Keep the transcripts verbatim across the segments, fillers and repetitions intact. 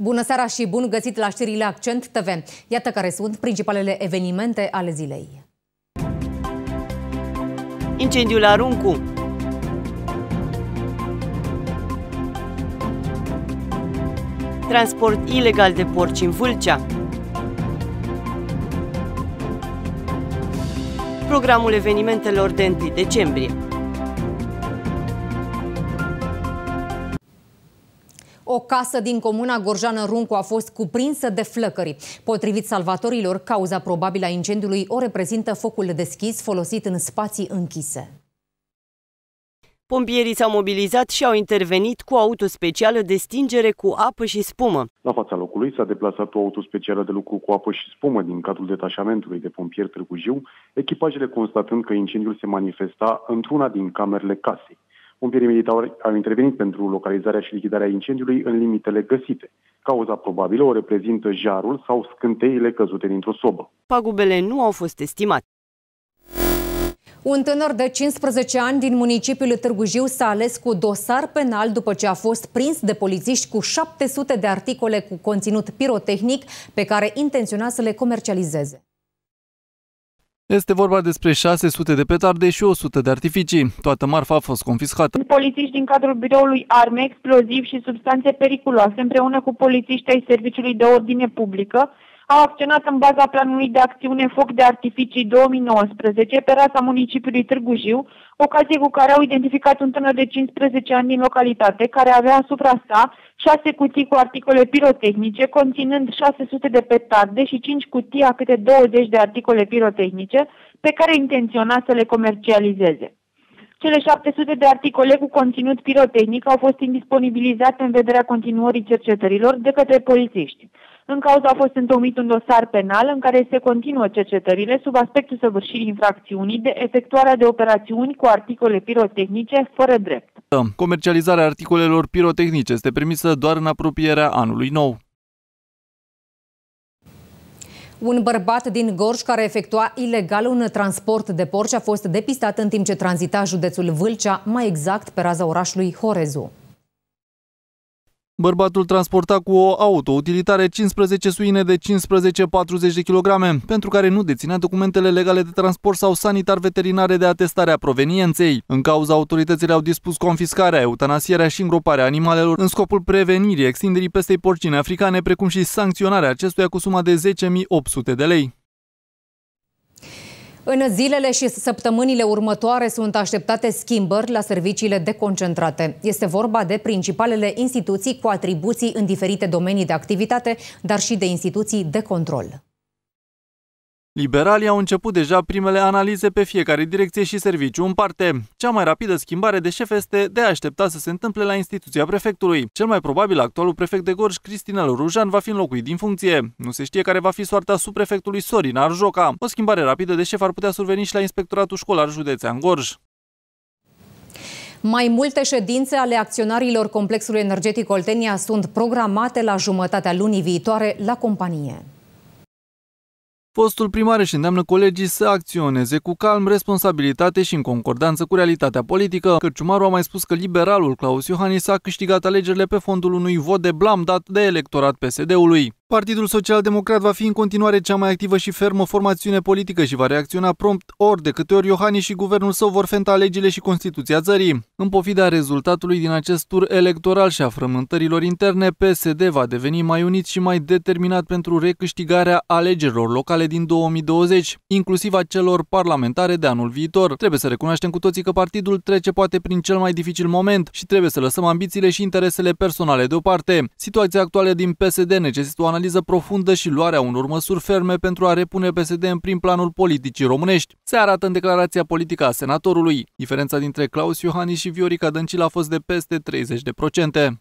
Bună seara și bun găsit la știrile Accent T V. Iată care sunt principalele evenimente ale zilei. Incendiul la Runcu. Transport ilegal de porci în Vâlcea. Programul evenimentelor de întâi decembrie. O casă din comuna Gorjană Runcu a fost cuprinsă de flăcări. Potrivit salvatorilor, cauza probabilă a incendiului o reprezintă focul deschis folosit în spații închise. Pompierii s-au mobilizat și au intervenit cu o auto specială de stingere cu apă și spumă. La fața locului s-a deplasat o auto specială de lucru cu apă și spumă din cadrul detașamentului de pompieri Târgu Jiu, echipajele constatând că incendiul se manifesta într-una din camerele casei. Pompierii militari au intervenit pentru localizarea și lichidarea incendiului în limitele găsite. Cauza probabilă o reprezintă jarul sau scânteile căzute dintr-o sobă. Pagubele nu au fost estimate. Un tânăr de cincisprezece ani din municipiul Târgu Jiu s-a ales cu dosar penal după ce a fost prins de polițiști cu șapte sute de articole cu conținut pirotehnic pe care intenționa să le comercializeze. Este vorba despre șase sute de petarde și o sută de artificii. Toată marfa a fost confiscată. Polițiști din cadrul biroului arme, explozivi și substanțe periculoase, împreună cu polițiști ai Serviciului de Ordine Publică, au acționat în baza planului de acțiune Foc de Artificii două mii nouăsprezece pe raza municipiului Târgu Jiu, ocazie cu care au identificat un tânăr de cincisprezece ani din localitate, care avea asupra sa șase cutii cu articole pirotehnice, conținând șase sute de petarde și cinci cutii a câte douăzeci de articole pirotehnice, pe care intenționa să le comercializeze. Cele șapte sute de articole cu conținut pirotehnic au fost indisponibilizate în vederea continuării cercetărilor de către polițiști. În cauză a fost întocmit un dosar penal în care se continuă cercetările sub aspectul săvârșirii infracțiunii de efectuarea de operațiuni cu articole pirotehnice fără drept. Comercializarea articolelor pirotehnice este permisă doar în apropierea anului nou. Un bărbat din Gorj care efectua ilegal un transport de porci a fost depistat în timp ce tranzita județul Vâlcea, mai exact pe raza orașului Horezu. Bărbatul transporta cu o auto-utilitare cincisprezece suine de cincisprezece patruzeci de kilograme, pentru care nu deținea documentele legale de transport sau sanitar-veterinare de atestare a provenienței. În cauza, autoritățile au dispus confiscarea, eutanasierea și îngroparea animalelor în scopul prevenirii extinderii pestei porcine africane, precum și sancționarea acestuia cu suma de zece mii opt sute de lei. În zilele și săptămânile următoare sunt așteptate schimbări la serviciile deconcentrate. Este vorba de principalele instituții cu atribuții în diferite domenii de activitate, dar și de instituții de control. Liberalii au început deja primele analize pe fiecare direcție și serviciu în parte. Cea mai rapidă schimbare de șef este de a aștepta să se întâmple la instituția prefectului. Cel mai probabil, actualul prefect de Gorj, Cristinel Rujan, va fi înlocuit din funcție. Nu se știe care va fi soarta subprefectului Sorin Arjoca. O schimbare rapidă de șef ar putea surveni și la Inspectoratul Școlar Județean Gorj. Mai multe ședințe ale acționarilor Complexului Energetic Oltenia sunt programate la jumătatea lunii viitoare la companie. Fostul primar își îndeamnă colegii să acționeze cu calm, responsabilitate și în concordanță cu realitatea politică. Cărciumarul a mai spus că liberalul Claus Iohannis a câștigat alegerile pe fondul unui vot de blam dat de electorat P S D-ului. Partidul Social-Democrat va fi în continuare cea mai activă și fermă formațiune politică și va reacționa prompt ori de câte ori Iohannis și guvernul său vor fenta legile și Constituția țării. În pofida rezultatului din acest tur electoral și a frământărilor interne, P S D va deveni mai unit și mai determinat pentru recâștigarea alegerilor locale din două mii douăzeci, inclusiv a celor parlamentare de anul viitor. Trebuie să recunoaștem cu toții că partidul trece poate prin cel mai dificil moment și trebuie să lăsăm ambițiile și interesele personale deoparte. Situația actuală din P S D necesită o analiză profundă și luarea unor măsuri ferme pentru a repune P S D în prim planul politicii românești. Se arată în declarația politică a senatorului. Diferența dintre Claus Iohannis și Viorica Dăncilă a fost de peste treizeci de procente.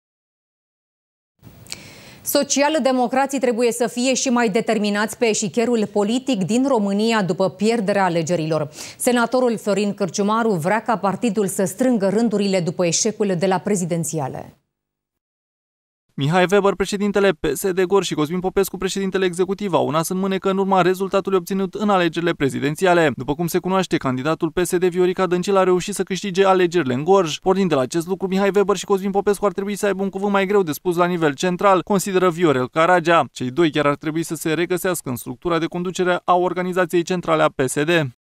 Social-democrații trebuie să fie și mai determinați pe eșichierul politic din România după pierderea alegerilor. Senatorul Florin Cărciumaru vrea ca partidul să strângă rândurile după eșecul de la prezidențiale. Mihai Weber, președintele P S D Gorj, și Cosmin Popescu, președintele executiv, au nas în mânecă în urma rezultatului obținut în alegerile prezidențiale. După cum se cunoaște, candidatul P S D Viorica Dăncilă a reușit să câștige alegerile în Gorj. Pornind de la acest lucru, Mihai Weber și Cosmin Popescu ar trebui să aibă un cuvânt mai greu de spus la nivel central, consideră Viorel Caragea. Cei doi chiar ar trebui să se regăsească în structura de conducere a organizației centrale a P S D.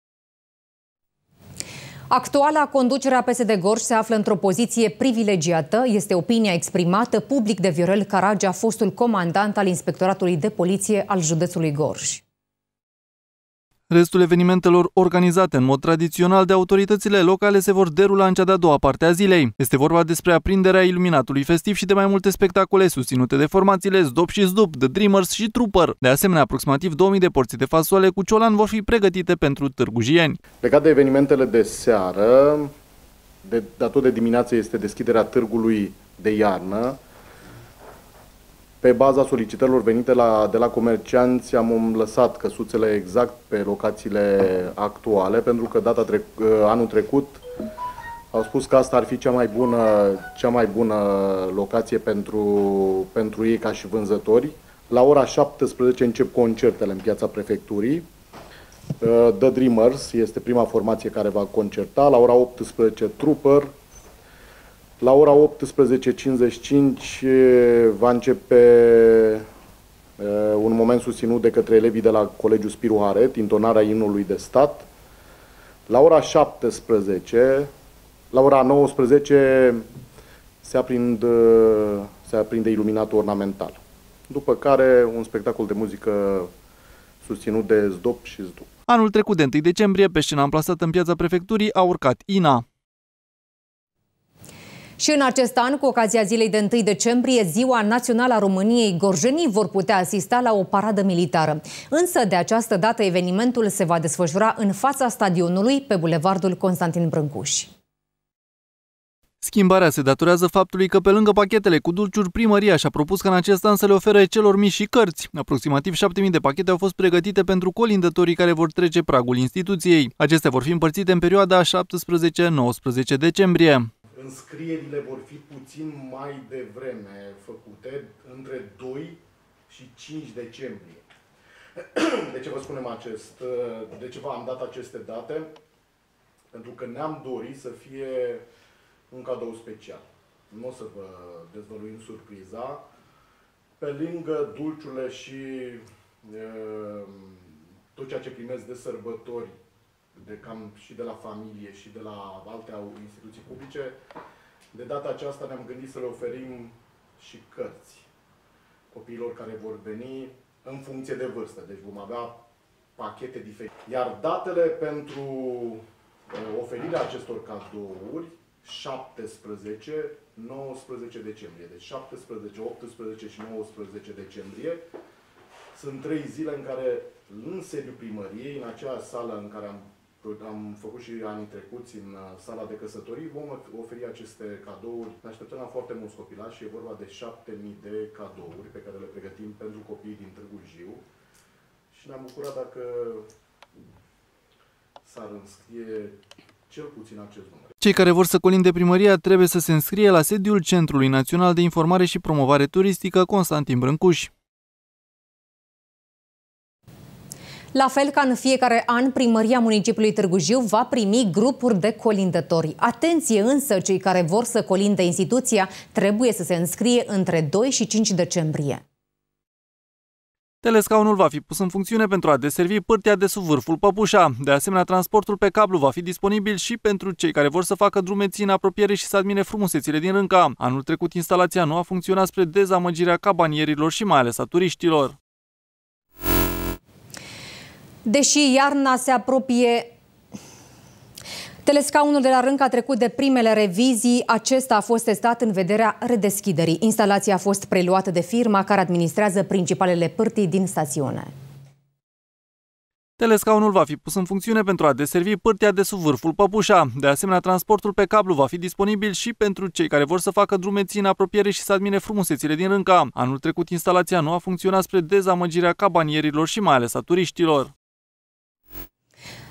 Actuala conducere a P S D Gorj se află într-o poziție privilegiată, este opinia exprimată public de Viorel Caragea, fostul comandant al Inspectoratului de Poliție al județului Gorj. Restul evenimentelor organizate în mod tradițional de autoritățile locale se vor derula în cea de-a doua parte a zilei. Este vorba despre aprinderea iluminatului festiv și de mai multe spectacole susținute de formațiile Zdop și Zdup, The Dreamers și Trooper. De asemenea, aproximativ două mii de porții de fasole cu ciolan vor fi pregătite pentru târgujieni. Legat de evenimentele de seară, de, de tot de dimineață este deschiderea târgului de iarnă. Pe baza solicitărilor venite la, de la comercianți am lăsat căsuțele exact pe locațiile actuale, pentru că data trec, anul trecut au spus că asta ar fi cea mai bună, cea mai bună locație pentru, pentru ei ca și vânzători. La ora șaptesprezece încep concertele în piața prefecturii. The Dreamers este prima formație care va concerta. La ora optsprezece Trooper. La ora optsprezece cincizeci și cinci va începe un moment susținut de către elevii de la Colegiul Spiru Haret, intonarea imnului de stat. La ora șaptesprezece, la ora nouăsprezece se aprinde, se aprinde iluminatul ornamental. După care un spectacol de muzică susținut de Zdop și Zdup. Anul trecut, de întâi decembrie, pe scena amplasată în piața prefecturii a urcat I N A. Și în acest an, cu ocazia zilei de întâi decembrie, Ziua Națională a României, gorjenii vor putea asista la o paradă militară. Însă, de această dată, evenimentul se va desfășura în fața stadionului, pe bulevardul Constantin Brâncuș. Schimbarea se datorează faptului că, pe lângă pachetele cu dulciuri, primăria și-a propus ca în acest an să le ofere celor mici și cărți. Aproximativ șapte mii de pachete au fost pregătite pentru colindătorii care vor trece pragul instituției. Acestea vor fi împărțite în perioada șaptesprezece nouăsprezece decembrie. Înscrierile vor fi puțin mai devreme făcute, între doi și cinci decembrie. De ce vă spunem acest, de ce v-am dat aceste date? Pentru că ne-am dorit să fie un cadou special. Nu o să vă dezvăluim surpriza. Pe lângă dulciurile și e, tot ceea ce primesc de sărbători, de cam și de la familie și de la alte instituții publice, de data aceasta ne-am gândit să le oferim și cărți copiilor care vor veni în funcție de vârstă. Deci vom avea pachete diferite. Iar datele pentru oferirea acestor cadouri, șaptesprezece nouăsprezece decembrie. Deci șaptesprezece, optsprezece și nouăsprezece decembrie sunt trei zile în care, în sediul primăriei, în acea sală în care am Am făcut și anii trecuți în sala de căsătorii, vom oferi aceste cadouri. Ne așteptăm la foarte mulți copilași și e vorba de șapte mii de cadouri pe care le pregătim pentru copiii din Târgu Jiu. Și ne-am bucurat dacă s-ar înscrie cel puțin acest număr. Cei care vor să colinde primăria trebuie să se înscrie la sediul Centrului Național de Informare și Promovare Turistică Constantin Brâncuș. La fel ca în fiecare an, Primăria Municipiului Târgu Jiu va primi grupuri de colindători. Atenție însă, cei care vor să colinde instituția trebuie să se înscrie între doi și cinci decembrie. Telescaunul va fi pus în funcțiune pentru a deservi pârtia de sub vârful Păpușa. De asemenea, transportul pe cablu va fi disponibil și pentru cei care vor să facă drumeții în apropiere și să admire frumusețile din Rânca. Anul trecut, instalația nu a funcționat spre dezamăgirea cabanierilor și mai ales a turiștilor. Deși iarna se apropie, telescaunul de la Rânca a trecut de primele revizii, acesta a fost testat în vederea redeschiderii. Instalația a fost preluată de firma care administrează principalele pârtii din stațiune. Telescaunul va fi pus în funcțiune pentru a deservi pârtia de sub vârful Păpușa. De asemenea, transportul pe cablu va fi disponibil și pentru cei care vor să facă drumeții în apropiere și să admire frumusețile din Rânca. Anul trecut, instalația nu a funcționat spre dezamăgirea cabanierilor și mai ales a turiștilor.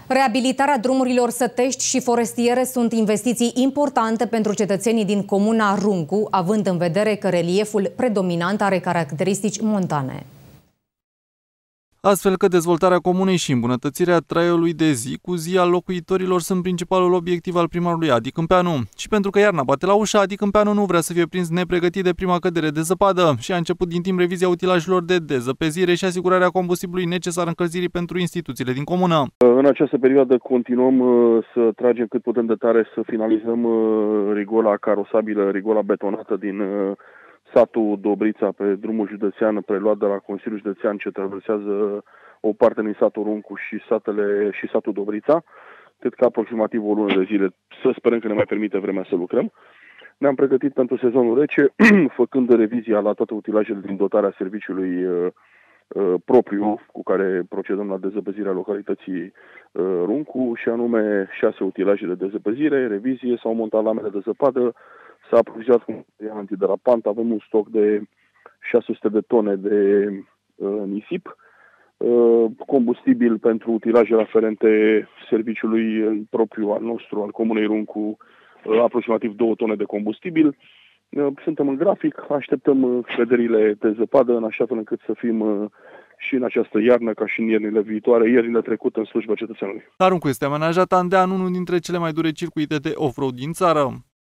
Reabilitarea drumurilor sătești și forestiere sunt investiții importante pentru cetățenii din comuna Runcu, având în vedere că relieful predominant are caracteristici montane. Astfel că dezvoltarea comunei și îmbunătățirea traiului de zi cu zi al locuitorilor sunt principalul obiectiv al primarului Adi Câmpeanu. Și pentru că iarna bate la ușă, Adi Câmpeanu nu vrea să fie prins nepregătit de prima cădere de zăpadă și a început din timp revizia utilajelor de dezăpezire și asigurarea combustibilului necesar încălzirii pentru instituțiile din comună. În această perioadă continuăm să tragem cât putem de tare să finalizăm rigola carosabilă, rigola betonată din satul Dobrița pe drumul județean preluat de la Consiliul Județean ce traversează o parte din satul Runcu și, satele, și satul Dobrița. Cred că aproximativ o lună de zile, să sperăm că ne mai permite vremea să lucrăm. Ne-am pregătit pentru sezonul rece, făcând revizia la toate utilajele din dotarea serviciului uh, uh, propriu cu care procedăm la dezăpezirea localității uh, Runcu, și anume șase utilaje de dezăpezire, revizie, s-au montat lamele de zăpadă, s-a aprovizionat cu material antiderapant, avem un stoc de șase sute de tone de uh, nisip, uh, combustibil pentru utilajele aferente serviciului propriu al nostru, al Comunei Runcu, uh, aproximativ două tone de combustibil. Uh, suntem în grafic, așteptăm uh, căderile de zăpadă în așa fel încât să fim uh, și în această iarnă, ca și în iernile viitoare, iernile trecute în slujba cetățenului. Runcu este amenajat an de an unul dintre cele mai dure circuite de off-road din țară.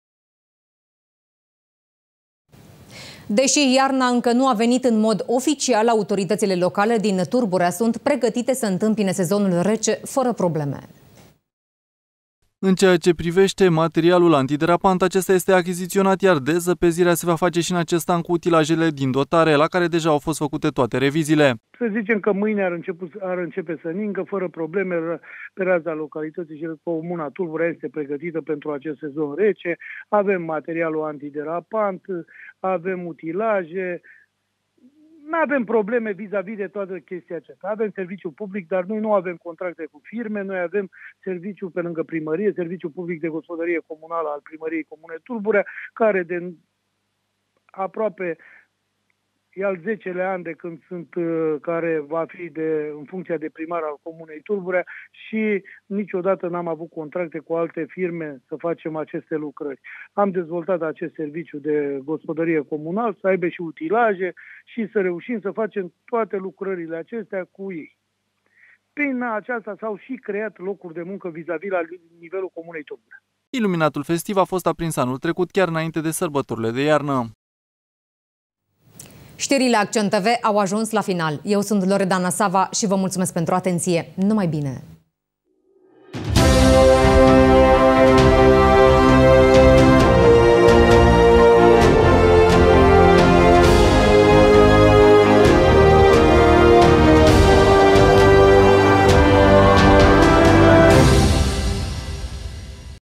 Deși iarna încă nu a venit în mod oficial, autoritățile locale din Turburea sunt pregătite să întâmpine sezonul rece fără probleme. În ceea ce privește materialul antiderapant, acesta este achiziționat, iar dezăpezirea se va face și în acest an cu utilajele din dotare, la care deja au fost făcute toate reviziile. Să zicem că mâine ar începe, ar începe să ningă fără probleme pe raza localității și comuna Tulburea este pregătită pentru acest sezon rece. Avem materialul antiderapant, avem utilaje, nu avem probleme vis-a-vis de toată chestia aceasta. Avem serviciu public, dar noi nu avem contracte cu firme, noi avem serviciu pe lângă primărie, serviciu public de gospodărie comunală al primăriei Comune Tulburea, care de aproape e al zecelea an de când sunt, care va fi de, în funcția de primar al Comunei Tulburea, și niciodată n-am avut contracte cu alte firme să facem aceste lucrări. Am dezvoltat acest serviciu de gospodărie comunal, să aibă și utilaje și să reușim să facem toate lucrările acestea cu ei. Prin aceasta s-au și creat locuri de muncă vis-a-vis la nivelul Comunei Tulburea. Iluminatul festiv a fost aprins anul trecut, chiar înainte de sărbătorile de iarnă. Știrile Accent T V au ajuns la final. Eu sunt Loredana Sava și vă mulțumesc pentru atenție. Numai bine!